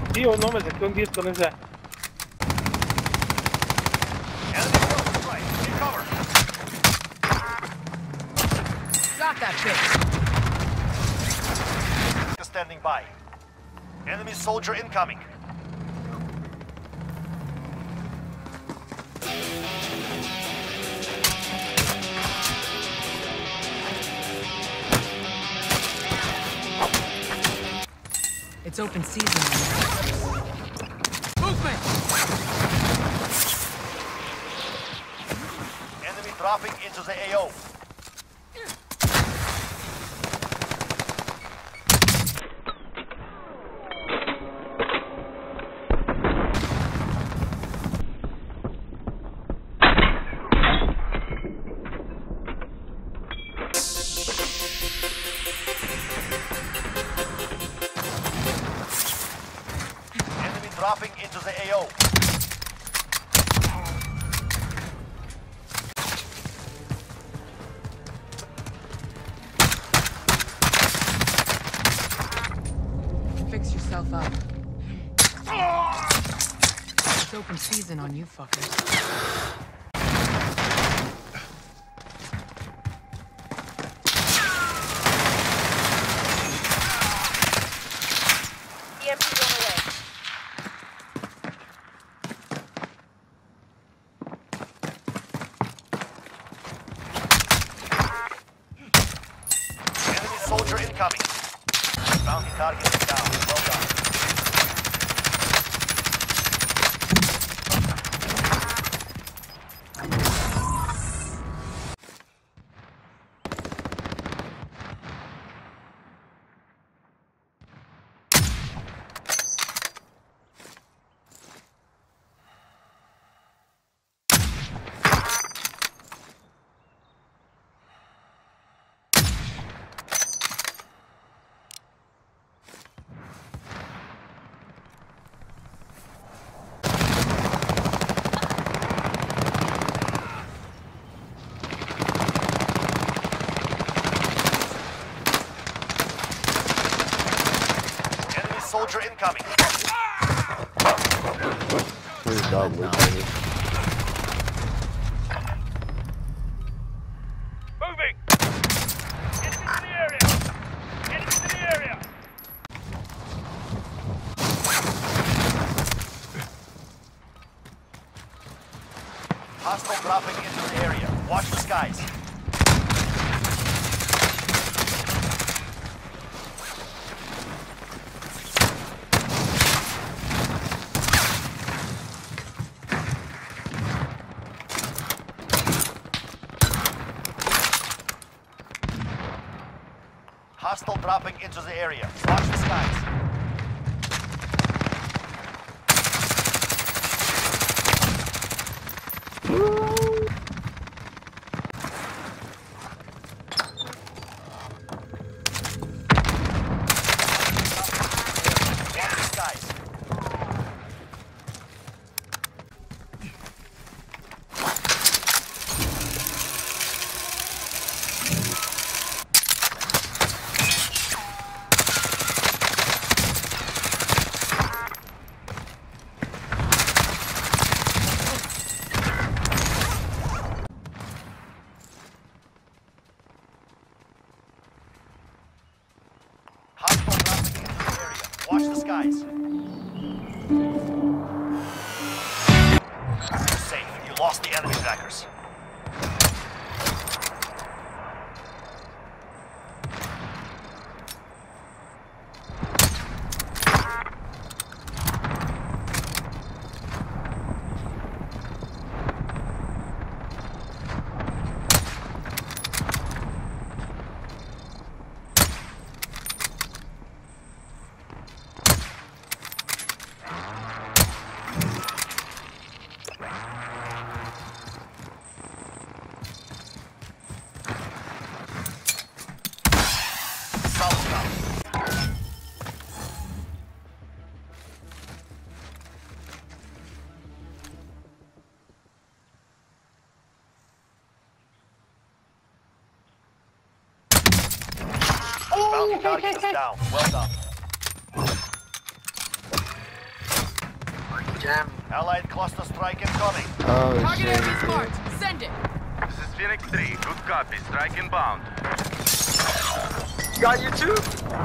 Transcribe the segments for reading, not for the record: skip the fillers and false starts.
Tío, no me saqué un 10 con esa. Got that bitch. Standing by. Enemy soldier incoming. It's open season. Movement! Enemy dropping into the AO. Dropping into the AO. Fix yourself up. It's open season on you fuckers. Soldier incoming. Bounty target is down. Well done. Soldier incoming. Please God, Moving. Enemies in the area. Enemies in the area. Hostile dropping into the area. Watch the skies. Hostile dropping into the area. Watch the skies. Watch the skies. Hostile dropping into the area. Watch the skies. You're safe. You lost the enemy trackers. Bounty target is down. Well done. Damn. Allied cluster strike incoming. Oh Target shit. enemy marked. Send it. This is Phoenix 3. Good copy. Strike inbound. Got you too?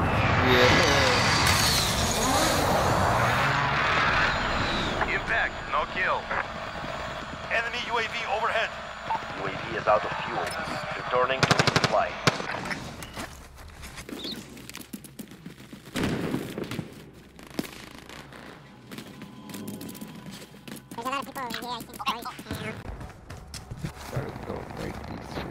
Yeah. Impact. No kill. Enemy UAV overhead. UAV is out of fuel. Returning to resupply. There's a lot of people over here, I think, right? Gotta go break these two.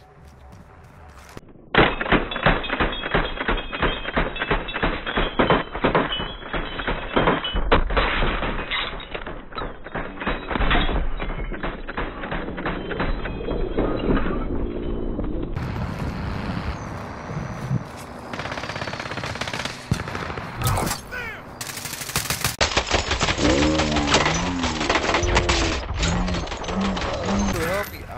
Help me.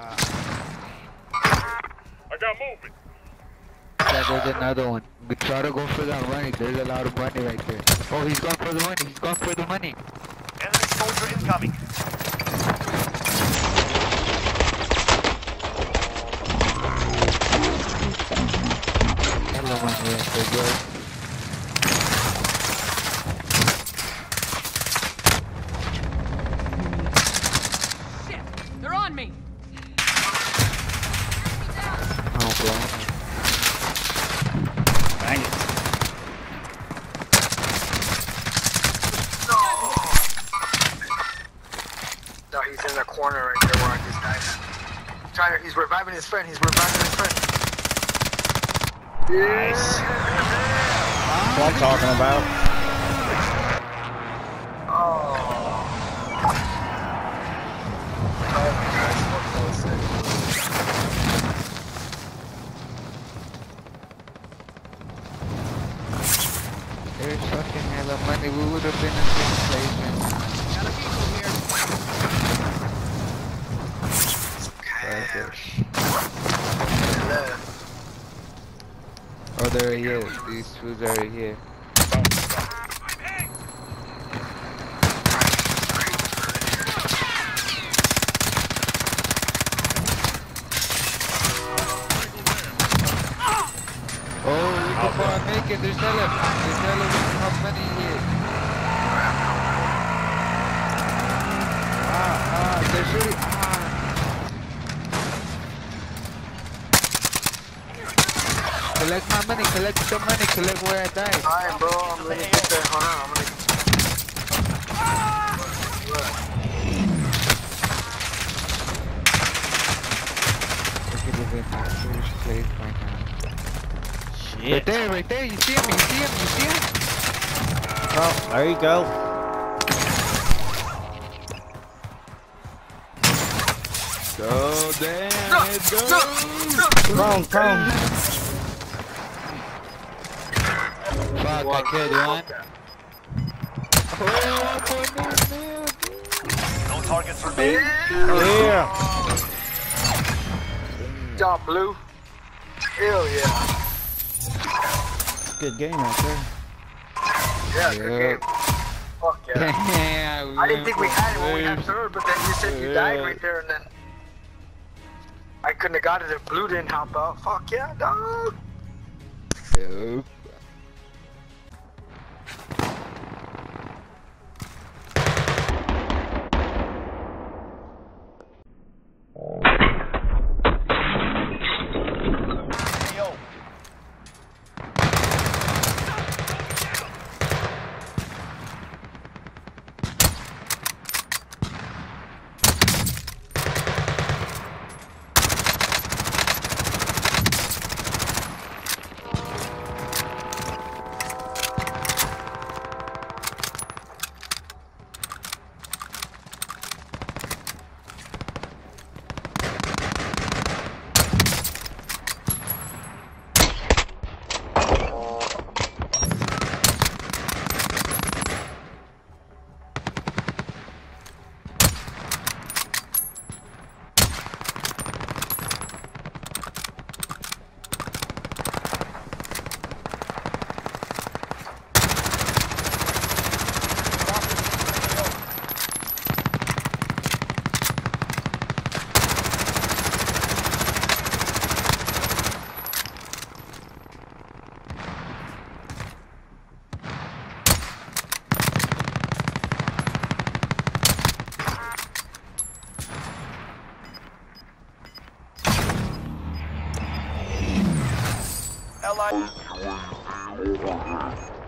I got movement. Yeah, there's another one. We try to go for that money. There's a lot of money right there. Oh, he's going for the money. He's going for the money. Enemy soldier incoming. Hello, money right there, bro. Shit. They're on me. Oh, bro. Dang it. No, he's in the corner right there where I just died. He's reviving his friend. He's reviving his friend. Yes. That's what I'm talking about. Oh. Oh my gosh, what close it. There's fucking hella money. We would have been in this place, man. Got a vehicle here. Perfect. Left. Oh, there he is. These fools are here. Oh, look how far I make it. There's hella. There's hella how money here. There's really. Collect my money. Collect the money. Collect where I died. Alright, bro, I'm gonna get there. Hold on, I'm gonna. Look at it in my first place right now. Shit. Right there, right there. You see him? You see him? You see him? Oh, there you go. Go damn. Let's go. Prone. Fuck, I killed one. No targets remain. Yeah. Job, Blue. Hell yeah. Good game right there. Yeah, good game. Fuck yeah. Damn, I didn't think we had it when we had third, but then you said you died right there, and then I couldn't have got it if Blue didn't help out. Fuck yeah, dog. Yup. Yo. Allied.